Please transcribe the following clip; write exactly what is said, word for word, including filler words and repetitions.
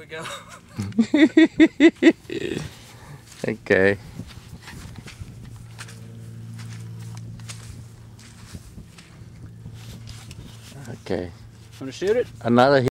we go. Okay. Okay. Want to shoot it? Another